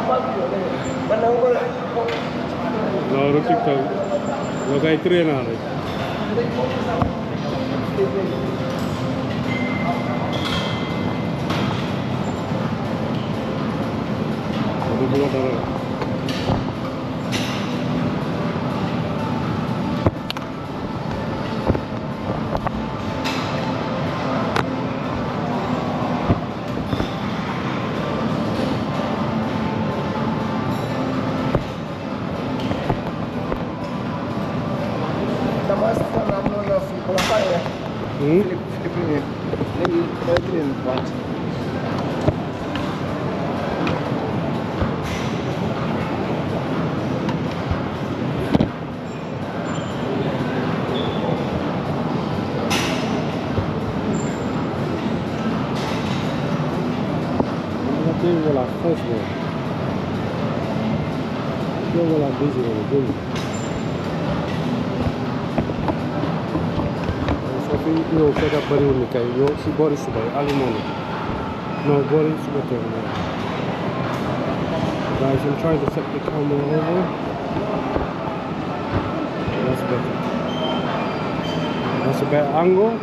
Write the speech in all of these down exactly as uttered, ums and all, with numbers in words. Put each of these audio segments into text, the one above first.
No, non TikTok. Lo kai trenare. Devo guardare. Hmm? Flip, flipping it. Maybe thirty in front. Io la faccio. Io la visito. Yo kaya bari woni kay yo si bori suba alimony no bori suba to guys. I'm trying to set the camera over. That's better. That's a better angle.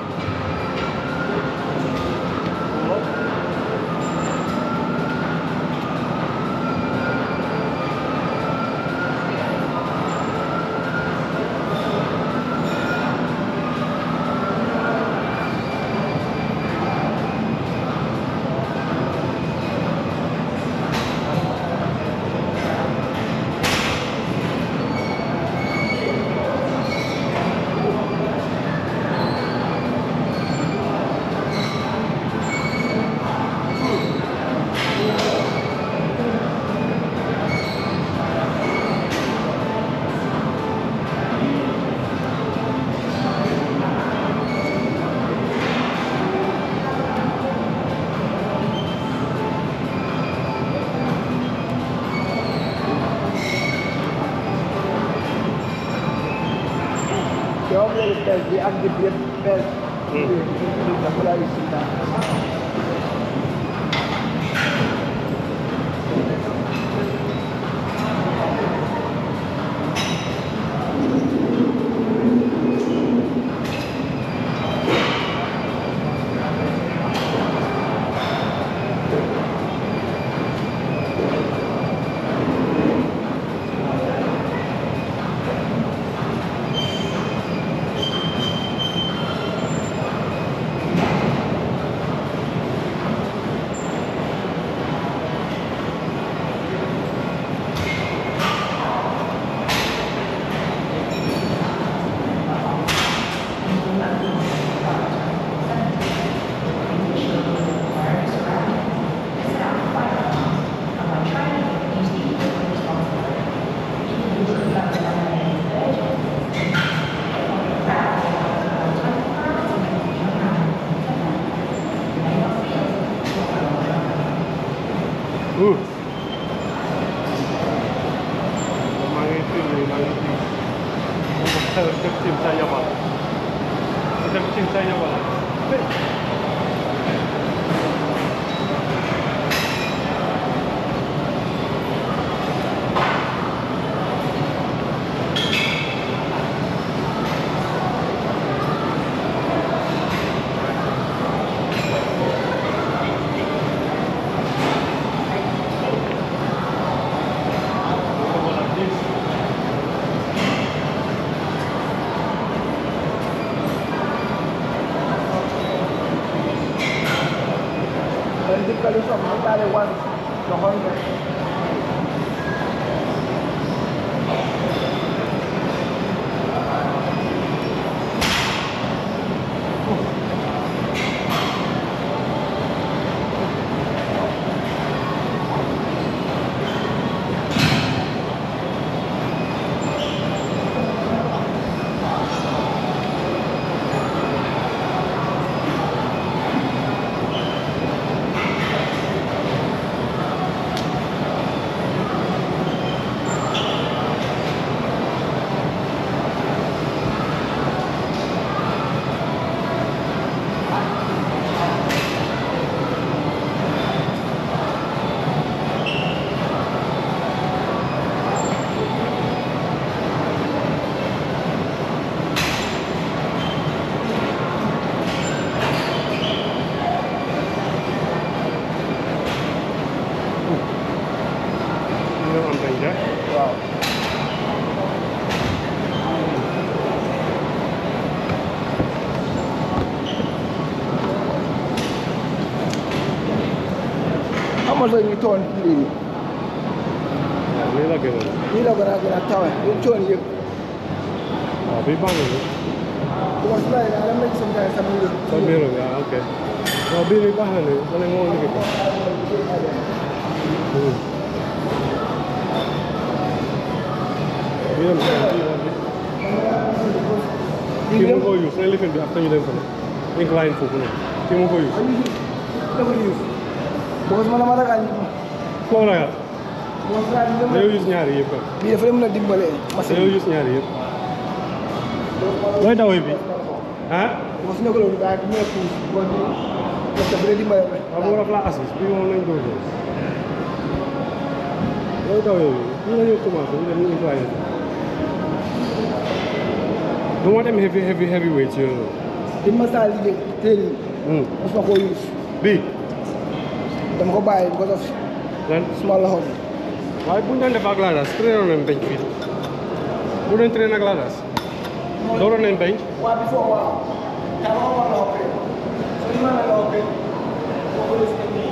Di activate belt. Wala isita. Uh. Mai itu ni lagi. Kita kecil saya malah. Kita kecil saya malah. Kalau sama kita ada one, johor. How much are you turn lii? waaw lii la gën a. lii la gën a gën a tawe li coon yëpp. waaw bii baax na ni. because like I don't make some guys some music. Sa biir bi ah ok. waaw bii nii baax na ni ma ne moo liggéey ko. bii dem kii mu ko use ne lifin bi after ñu dem fa ne. incline foofu noonu. kii mu ko use. dafa use. because man dama ragal foo ragal. because ragal dama dañoo use ñaari yëpp. bii dafa mën a dimbale machine dañoo use ñaari yëpp. looy dawee bi ah. because ne ko loolu daa ñu nekk bon parce que bu dee dimbale rek. waaw boo rafetlu assist bii moom lañ doon doon. looy dawee bi bii la ñu commencé ñu dem ñu incline. du ma dem heavy heavy heavy weight yooyu. di ma saa liggéey teel yi. mos ma koo use. bii. dama ko bàyyi because of lan suma loxo bi. waaye bu ñu doon def ak laadaas traîner nañ bench fii bu doon traîner ak laadaas dooroon nañ bench. waaw bi foo waaw. daa ma ko loxo bi. soo ñu mën a loxo bi. boo ko use nii.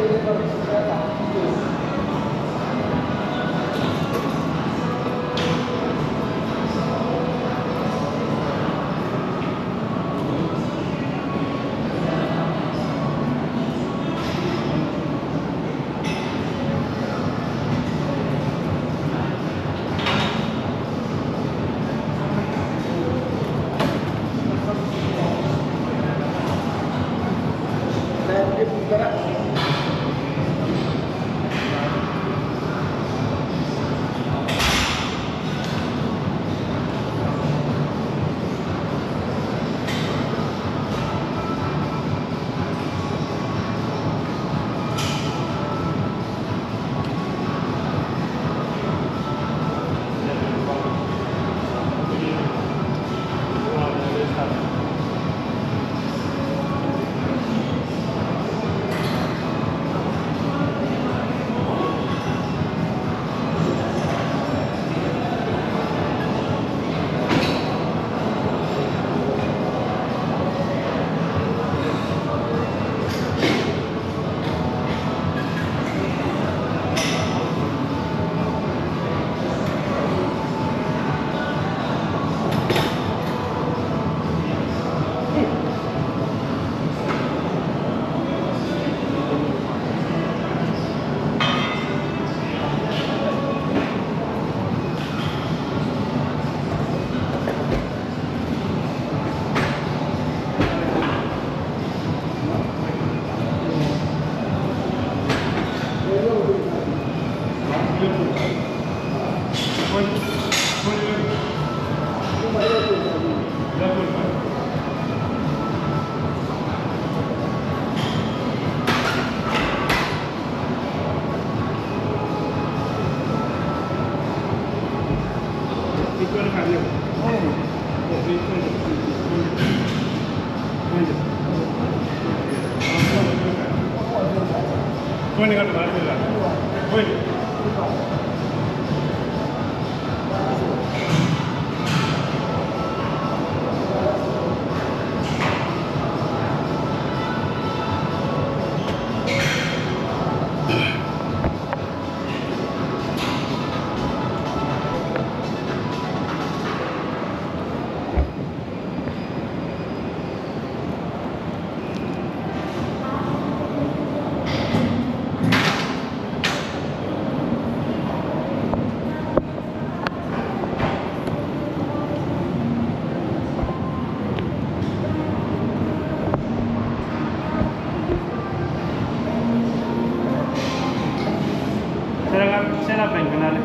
When you got to that? When? Set up and canal.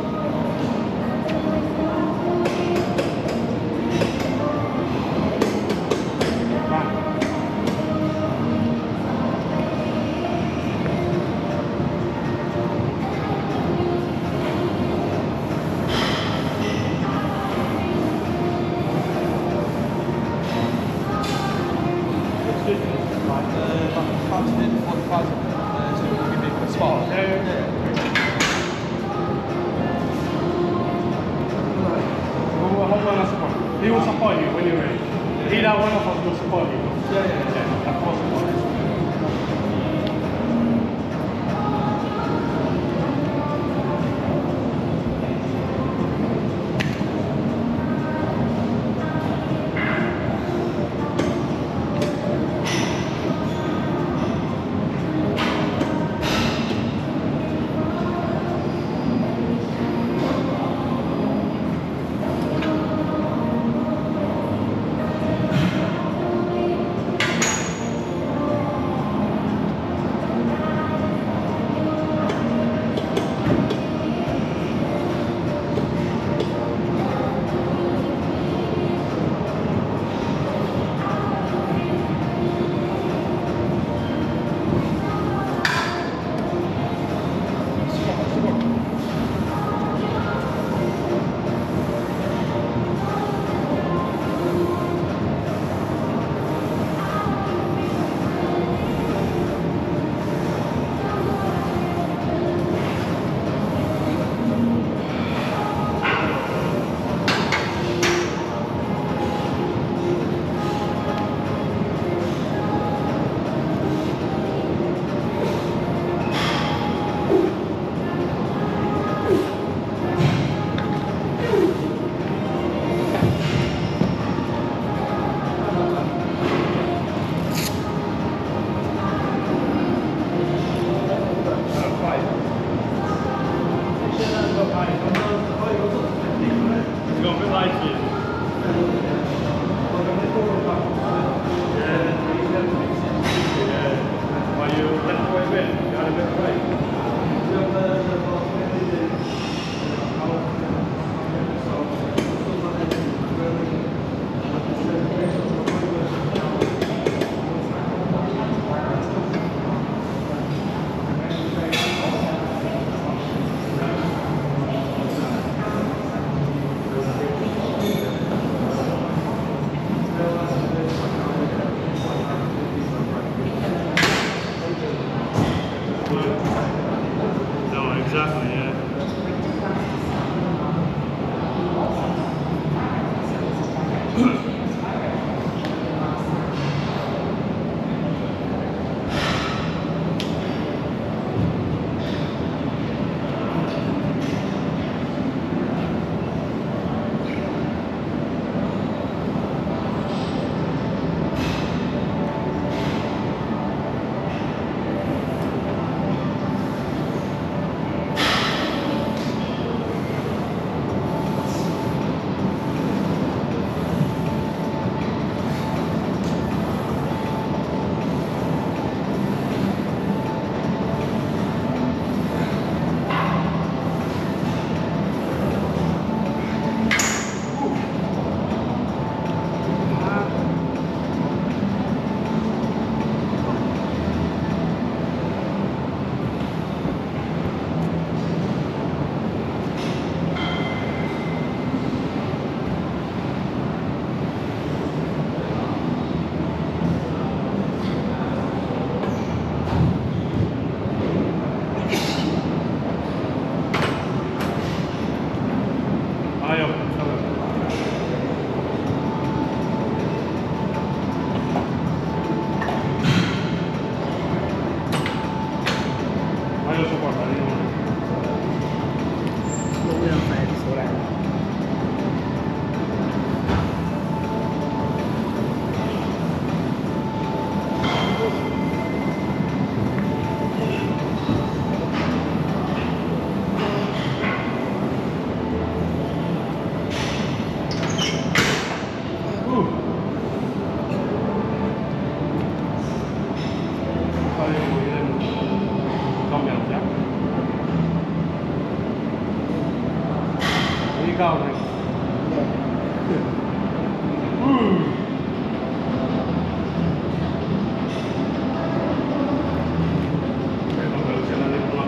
He will support you when you're ready. Either one of us will support you. Yeah, yeah, yeah. Of course. No, exactly, yeah. Ayaw, sarap. Ayaw suporta, hindi naman. Huwag mo lang kahit isura. Ayaw mo yun. Kamyang siya. Ikaw, next. Hmm. Kaya tanggal sila nito lang.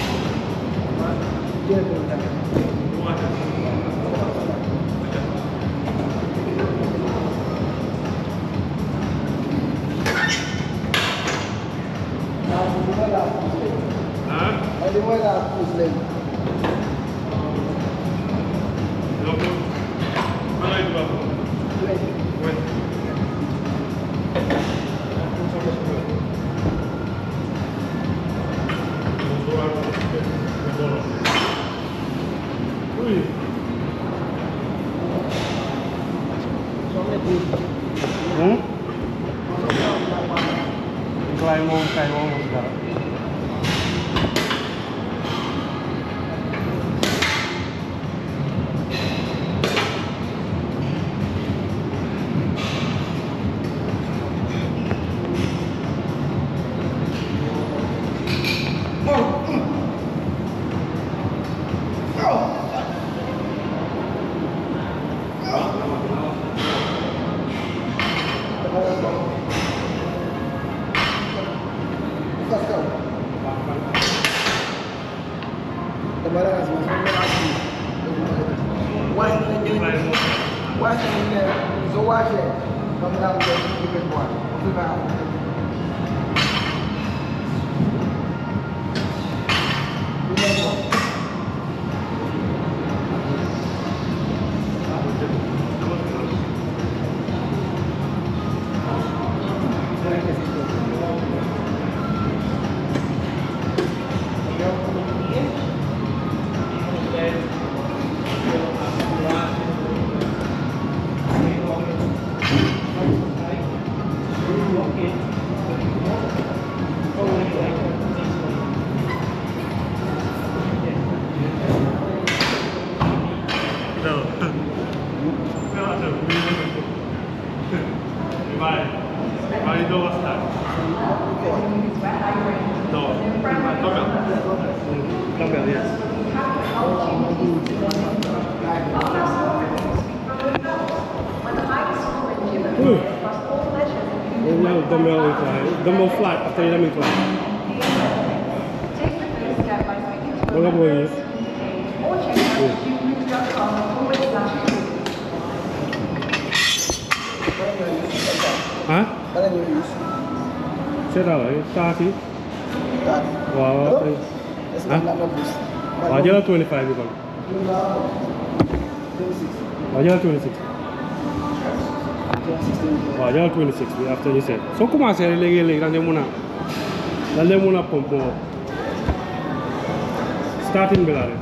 Dia Hmm? Climb mo, climb mo mo dara. So watch it. Come down to the big one. Keep out. Dumbbell incline. Dumbbell flat after you dumbbell incline. What about you? Huh? Set out like thirty. Wow. Huh? Oh, you're twenty-five. You oh, you're twenty-six. Wow, you're twenty-six after you said. So come on, say, legi legi, dan demuna, dan demuna pump more. Starting belare.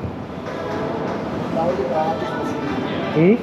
Hmm.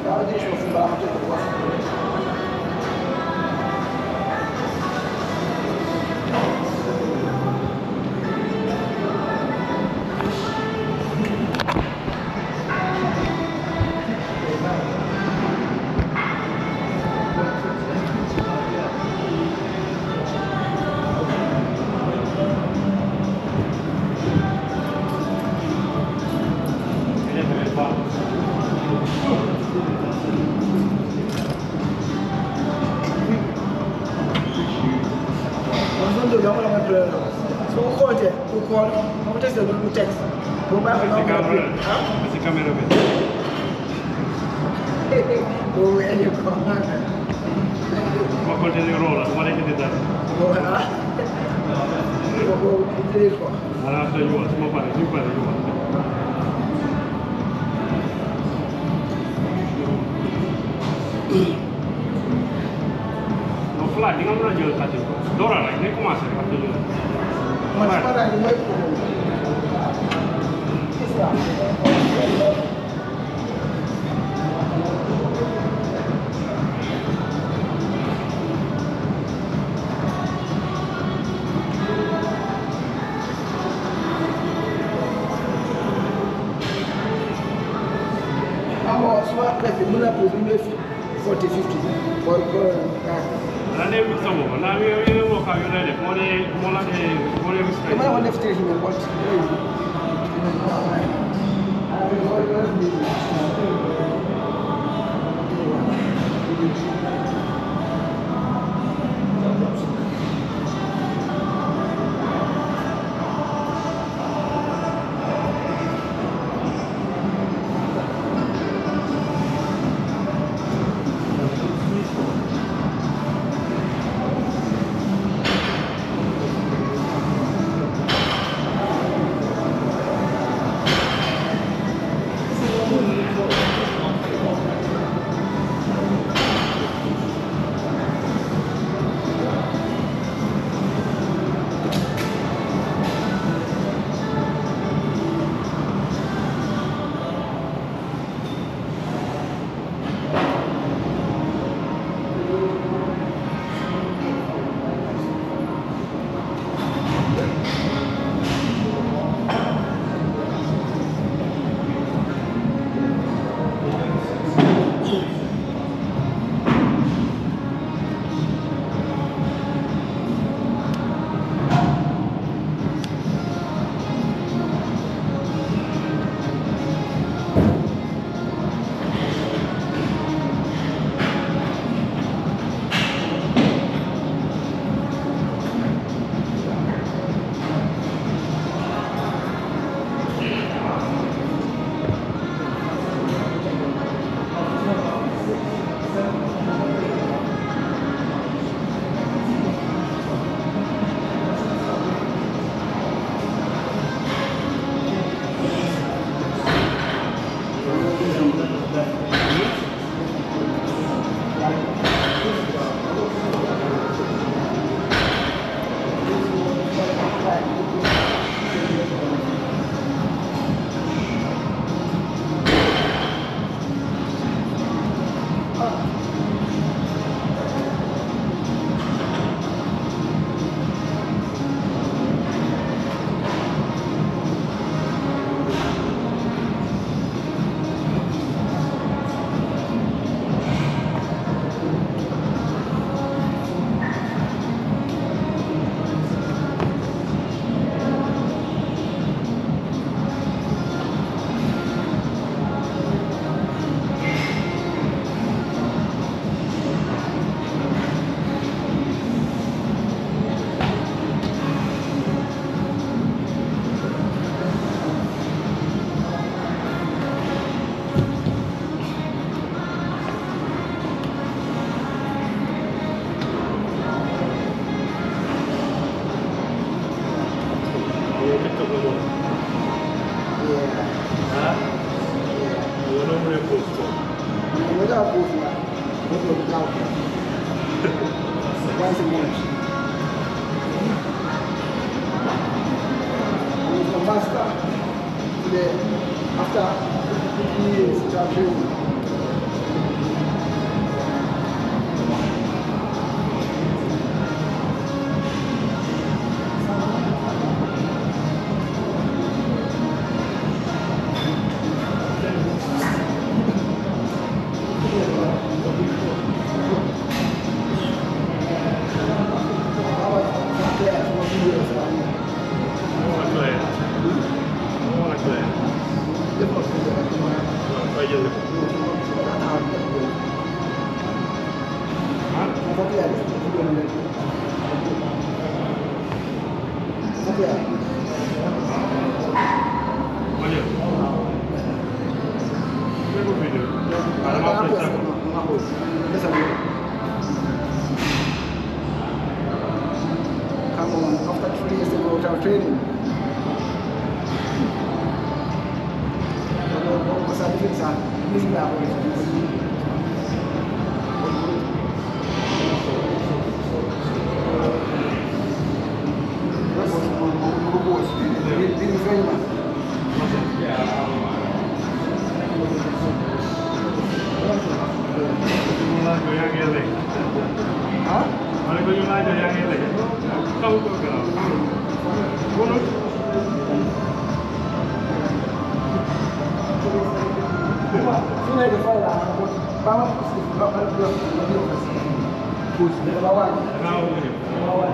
So call it, you call, how text the you text. Go back and now. It's a camera. Go where you call. What continue roll? What did you do that? Go ah. Go go this one. After you want, small part, you part, you want. No flat, you don't know you're touching. Dora, like, they come out after you. Mas para aí, vai pro. Vamos, só para que não aproxime forty fifty. Por por. And then with some more. Now we will work out your left. More than more than more than straight. Come on, left stage here. What? Once a month. From master to the after fifty years training. After three years ago, training. Masa diperiksa, ini sudah aku Sungai ke Fala, bawah posisi, bawah dua, lebih posisi. Bus, bawah. Bawah.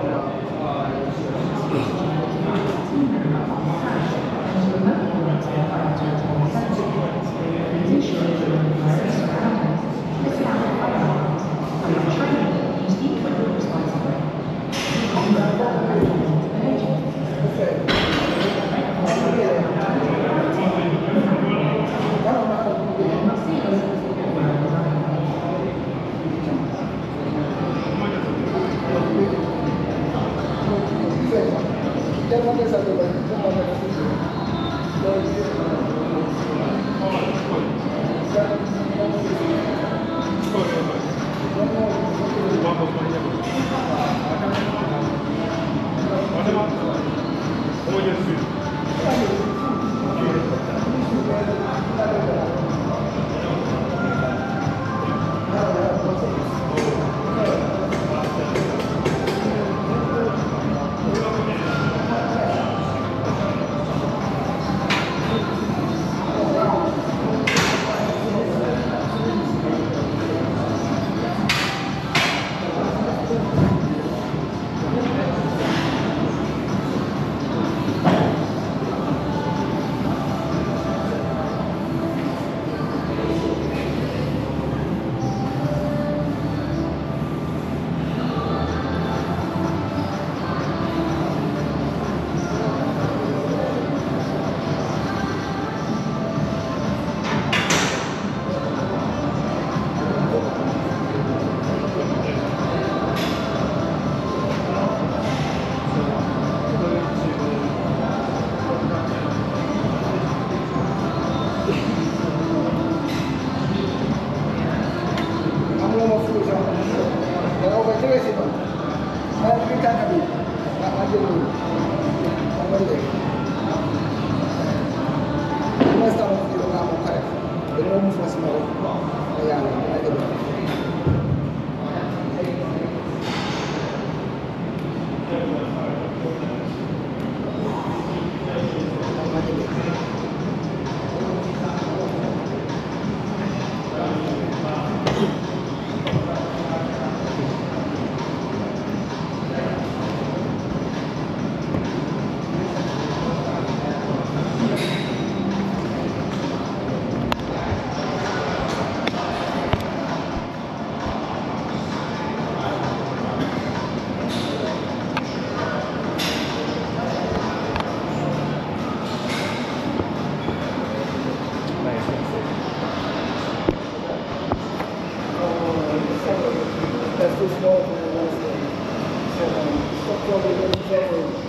That's too small for the last one. So, um, stop probably going forward.